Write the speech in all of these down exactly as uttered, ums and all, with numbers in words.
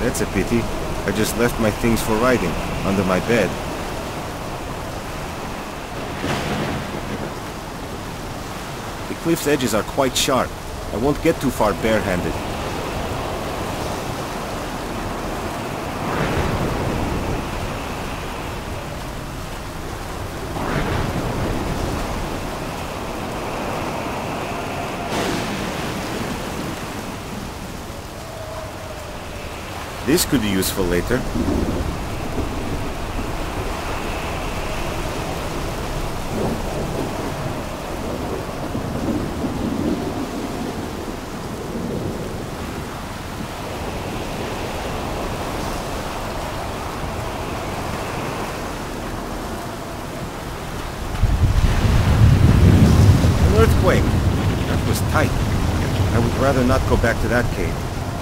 That's a pity. I just left my things for riding, under my bed. The cliff's edges are quite sharp. I won't get too far barehanded. This could be useful later. An earthquake! That was tight. I would rather not go back to that cave.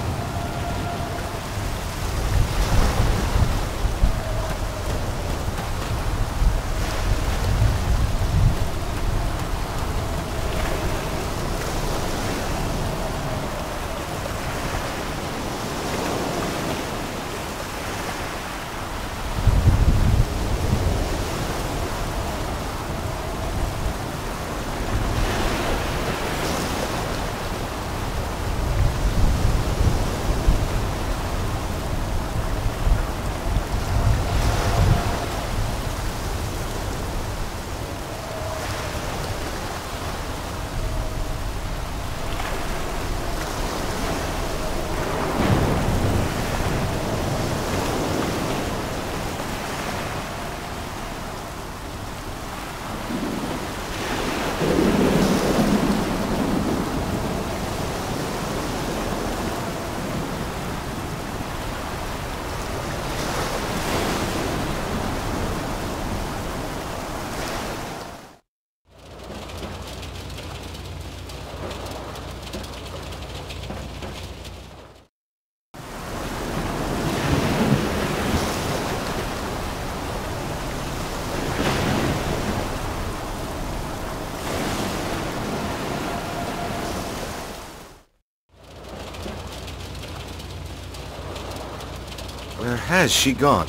Where has she gone?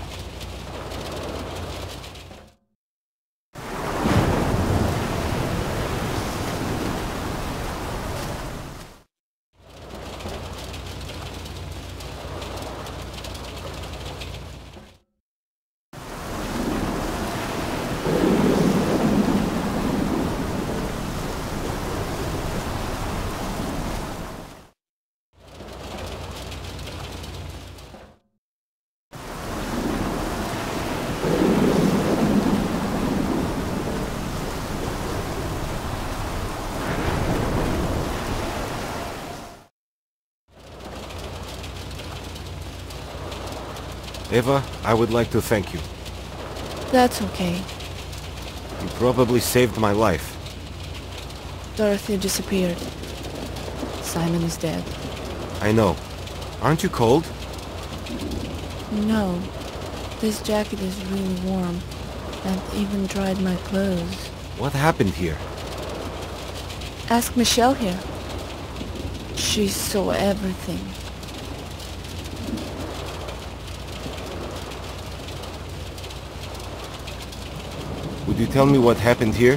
Eva, I would like to thank you. That's okay. You probably saved my life. Dorothy disappeared. Simon is dead. I know. Aren't you cold? No. This jacket is really warm, and even dried my clothes. What happened here? Ask Michelle here. She saw everything. Would you tell me what happened here?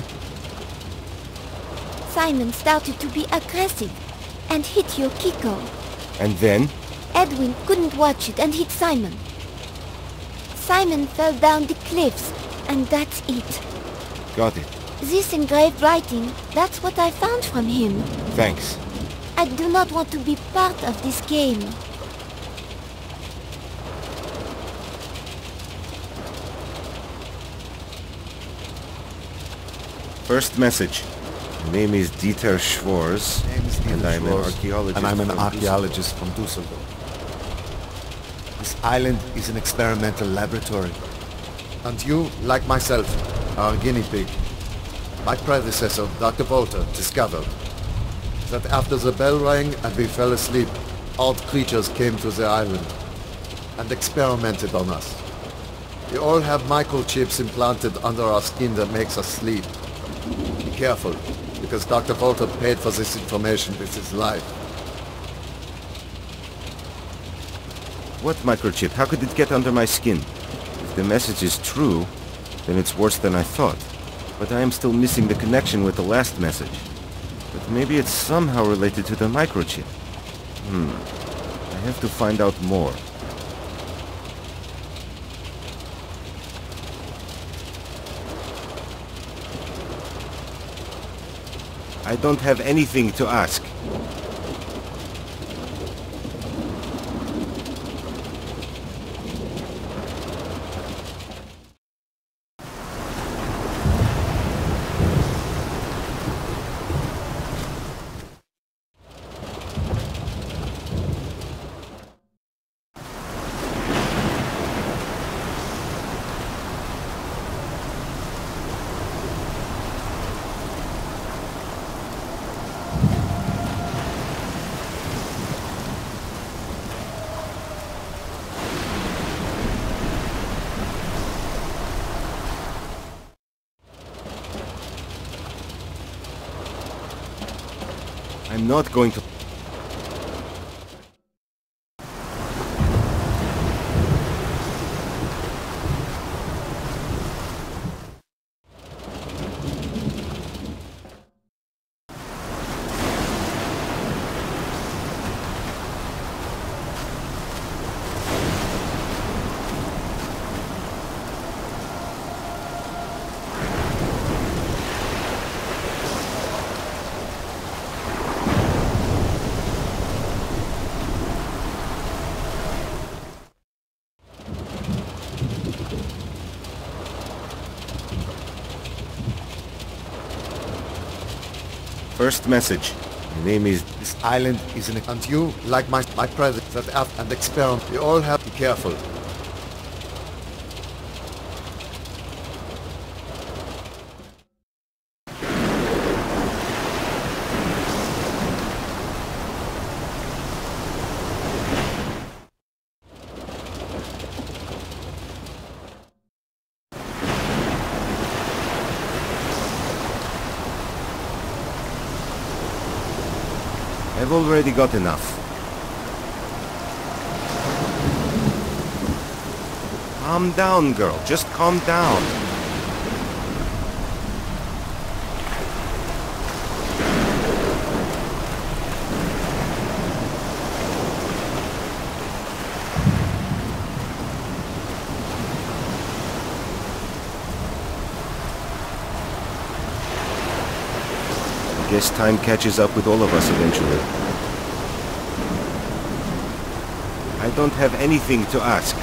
Simon started to be aggressive and hit Yukiko. And then? Edwin couldn't watch it and hit Simon. Simon fell down the cliffs, and that's it. Got it. This engraved writing, that's what I found from him. Thanks. I do not want to be part of this game. First message. My name is Dieter Schwarz, and I'm an archaeologist. And I'm an from archaeologist from Dusseldorf. This island is an experimental laboratory. And you, like myself, are a guinea pig. My predecessor, Doctor Volter, discovered that after the bell rang and we fell asleep, odd creatures came to the island and experimented on us. We all have microchips implanted under our skin that makes us sleep. Be careful, because Doctor Volter paid for this information with his life. What microchip? How could it get under my skin? If the message is true, then it's worse than I thought. But I am still missing the connection with the last message. But maybe it's somehow related to the microchip. Hmm. I have to find out more. I don't have anything to ask. I'm not going to... First message. My name is... This island is an... And you, like my, my predecessor and experiment, we all have to be careful. I've already got enough. Calm down, girl. Just calm down. I guess time catches up with all of us eventually. I don't have anything to ask.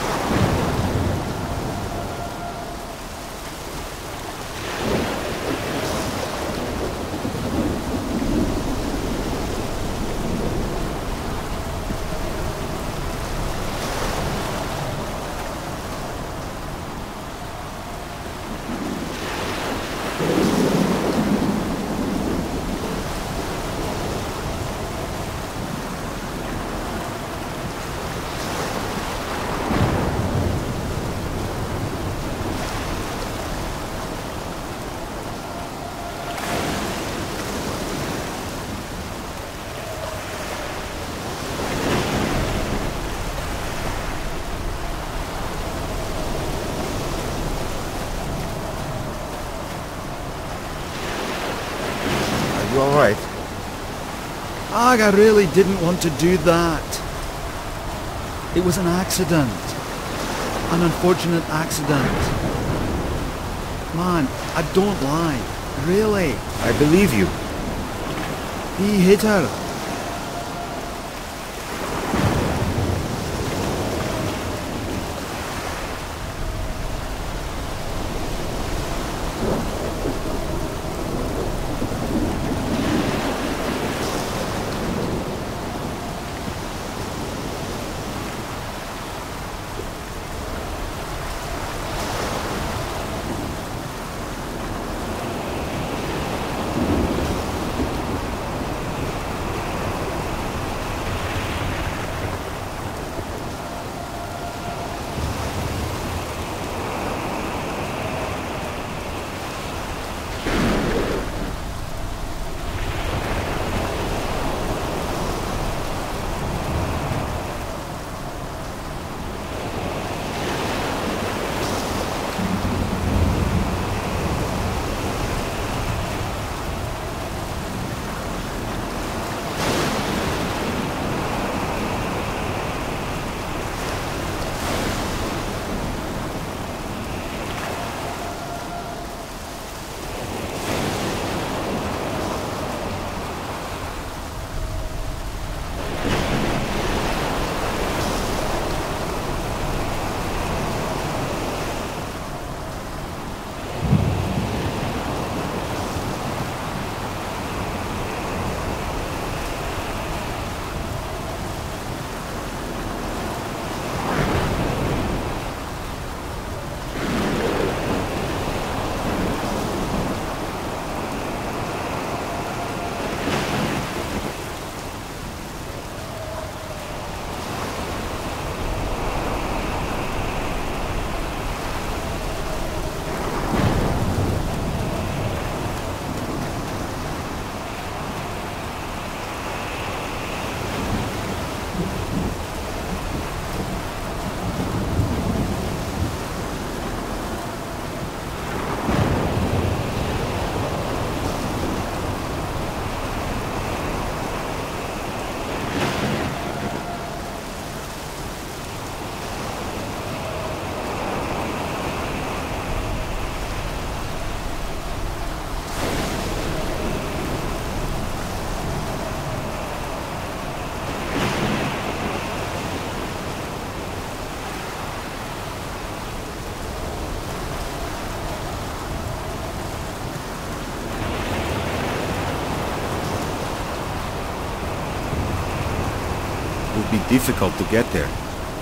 You alright? Ag, I really didn't want to do that. It was an accident. An unfortunate accident. Man, I don't lie. Really. I believe you. He hit her. It will be difficult to get there.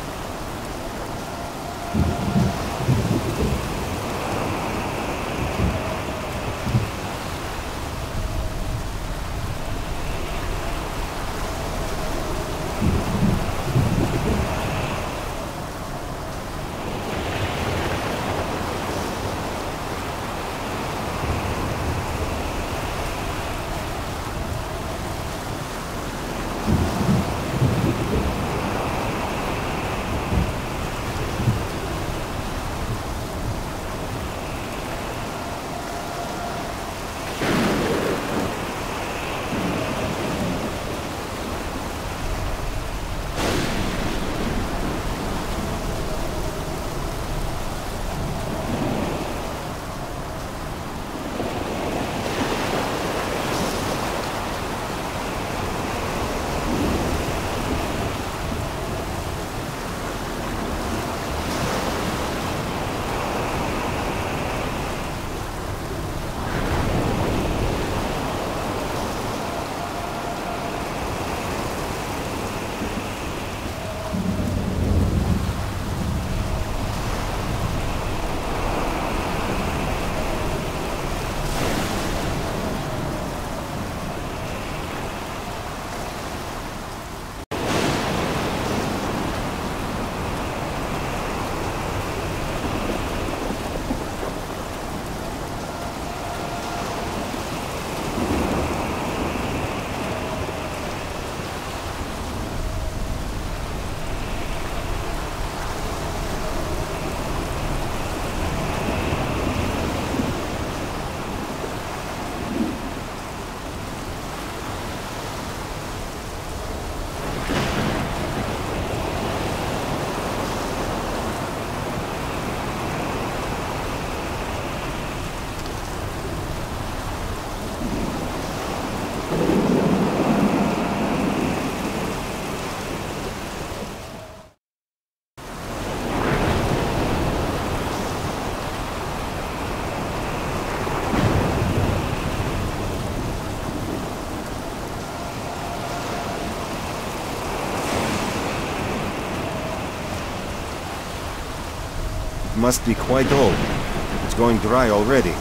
Must be quite old. It's going dry already.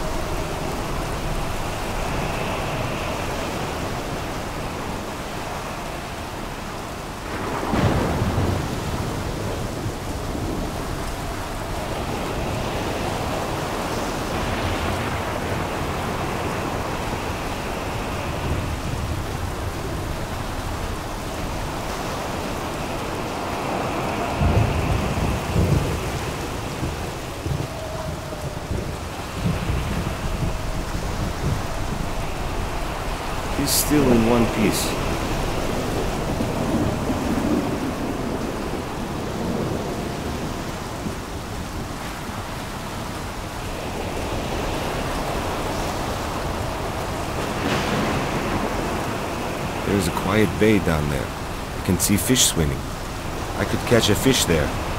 He's still in one piece. There's a quiet bay down there. I can see fish swimming. I could catch a fish there.